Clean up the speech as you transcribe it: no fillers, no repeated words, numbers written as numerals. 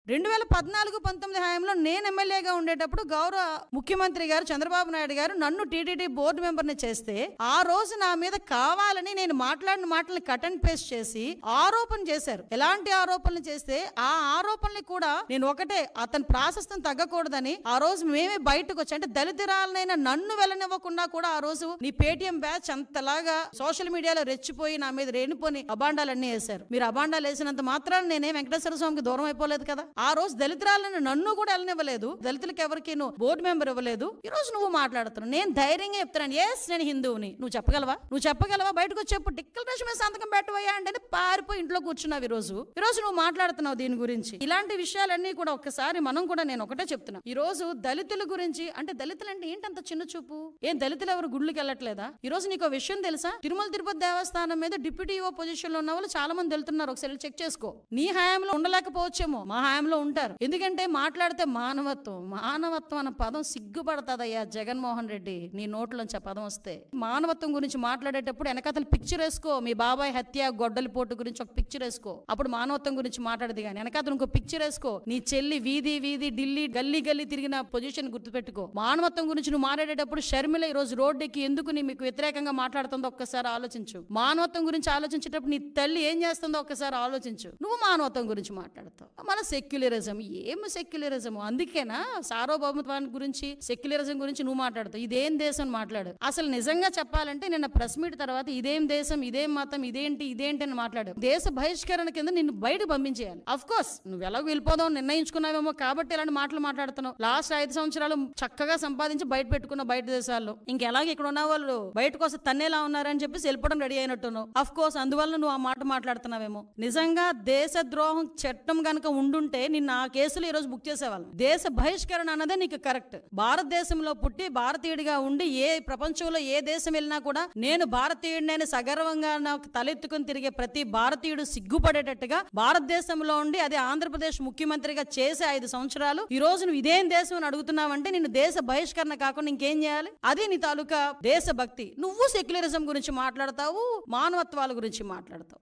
2014-19 హయాంలో నేను ఎమ్మెల్యేగా ఉండేటప్పుడు గౌరవ ముఖ్యమంత్రి గారు చంద్రబాబు నాయుడు గారు నన్ను టీటీడీ బోర్డు మెంబర్ని చేస్తే ఆ రోజు నా మీద కావాలని నేను మాట్లాడిన మాటల్ని కట్ అండ్ పేస్ట్ చేసి ఆరోపణ చేశారు. ఎలాంటి ఆరోపణలు చేస్తే ఆ ఆరోపణలు కూడా నేను ఒకటే, అతని ప్రాశస్తం తగ్గకూడదని ఆ రోజు మేమే బయటకు వచ్చి, అంటే దళితురాలనైనా నన్ను వెళ్ళనివ్వకుండా కూడా ఆ రోజు నీ పేటీఎం బ్యాచ్ అంతలాగా సోషల్ మీడియాలో రెచ్చిపోయి నా మీద రేణిపోని అబాండాలన్నీ వేశారు. మీరు అబాండాలు వేసినంత మాత్రాన నేనే వెంకటేశ్వర స్వామికి దూరం అయిపోలేదు కదా. ఆ రోజు దళితురాలను నన్ను కూడా వెళ్ళనివ్వలేదు, దళితులకు ఎవరికి బోర్డు మెంబర్ ఇవ్వలేదు. ఈ రోజు నువ్వు మాట్లాడుతున్నావు, నేను ధైర్యంగా చెప్తున్నాను, ఎస్ నేను హిందువుని. నువ్వు చెప్పగలవా బయటకు వచ్చి చెప్పు, డిక్లరేషన్ మీద సంతకం పెట్టవయ్యా అంటే పారిపోయి ఇంట్లో కూర్చున్నావు. ఈ రోజు నువ్వు మాట్లాడుతున్నావు దీని గురించి. ఇలాంటి విషయాలన్నీ కూడా ఒక్కసారి మనం కూడా, నేను ఒకటే చెప్తున్నా, ఈ రోజు దళితుల గురించి, అంటే దళితులు అంటే ఏంటంత చిన్న చూపు? ఏం దళితులు ఎవరు గుళ్ళకి వెళ్ళట్లేదా? ఈ రోజు నీకు విషయం తెలుసా, తిరుమల తిరుపతి దేవస్థానం మీద డిప్యూటీ ఈవో పొజిషన్ లో ఉన్న వాళ్ళు చాలా మంది వెళ్తున్నారు. ఒకసారి చెక్ చేసుకో. నీ హయాంలో ఉండలేకపోవచ్చేమో, మా హయాంలో ఉంటారు. ఎందుకంటే మాట్లాడితే మానవత్వం అన్న పదం సిగ్గుపడతాదయ్యా జగన్మోహన్ రెడ్డి, నీ నోట్లోంచి ఆ పదం వస్తే. మానవత్వం గురించి మాట్లాడేటప్పుడు వెనకాతలు పిక్చర్ వేసుకో, మీ బాబాయ్ హత్య గొడ్డలి పోటు గురించి ఒక పిక్చర్ వేసుకో, అప్పుడు మానవత్వం గురించి మాట్లాడదు. కానీ వెనకాతలు ఇంకో పిక్చర్ వేసుకో, నీ చెల్లి వీధి ఢిల్లీ గల్లీ తిరిగిన పొజిషన్ గుర్తుపెట్టుకో. మానవత్వం గురించి నువ్వు మాట్లాడేటప్పుడు షర్మిల ఈ రోజు రోడ్డుకి ఎందుకు మీకు వ్యతిరేకంగా మాట్లాడుతుందో ఒక్కసారి ఆలోచించు. మానవత్వం గురించి ఆలోచించేటప్పుడు నీ తల్లి ఏం చేస్తుందో ఒక్కసారి ఆలోచించు. నువ్వు మానవత్వం గురించి మాట్లాడతావు, మన సెక్యులరిజం. ఏమి సెక్యులరిజం? అందుకేనా సార్వభౌమత్వాన్ని గురించి, సెక్యులరిజం గురించి నువ్వు మాట్లాడతావు. ఇదేం దేశం మాట్లాడు. అసలు నిజంగా చెప్పాలంటే నిన్న ప్రెస్ మీట్ తర్వాత ఇదేం దేశం, ఇదేం మతం, ఇదేంటి అని మాట్లాడు. దేశ బహిష్కరణ కింద నిన్ను బయట పంపించేయాలి. అఫ్ కోర్స్ నువ్వు ఎలాగో వెళ్ళిపోదాం నిర్ణయించుకున్నావేమో కాబట్టి ఇలాంటి మాటలు మాట్లాడుతున్నావు. లాస్ట్ 5 సంవత్సరాలు చక్కగా సంపాదించి బయట పెట్టుకున్న బయట దేశాల్లో, ఇంకెలాగే ఇక్కడ ఉన్న వాళ్ళు బయటకు వస్తే తన్నేలా ఉన్నారని చెప్పేసి వెళ్ళిపోవడం రెడీ అయినట్టున్నావు. అఫ్ కోర్స్ అందువల్ల నువ్వు ఆ మాట మాట్లాడుతున్నావేమో. నిజంగా దేశ ద్రోహం చట్టం గనక ఉండుంటే నిన్న ఆ కేసులు ఈ రోజు బుక్ చేసేవాళ్ళం. దేశ బహిష్కరణ అన్నదే నీకు కరెక్ట్. భారతదేశంలో పుట్టి భారతీయుడిగా ఉండి ఏ ప్రపంచంలో ఏ దేశం వెళ్ళినా కూడా నేను భారతీయుడిని సగర్వంగా నాకు తలెత్తుకుని తిరిగే ప్రతి భారతీయుడు సిగ్గుపడేటట్టుగా భారతదేశంలో ఉండి అది ఆంధ్రప్రదేశ్ ముఖ్యమంత్రిగా చేసే 5 సంవత్సరాలు ఈ రోజు నువ్వు ఇదేం దేశం అని అడుగుతున్నావంటే నిన్ను దేశ బహిష్కరణ కాకుండా ఇంకేం చేయాలి? అది నీ తాలూకా దేశభక్తి. నువ్వు సెక్యులరిజం గురించి మాట్లాడతావు, మానవత్వాల గురించి మాట్లాడతావు.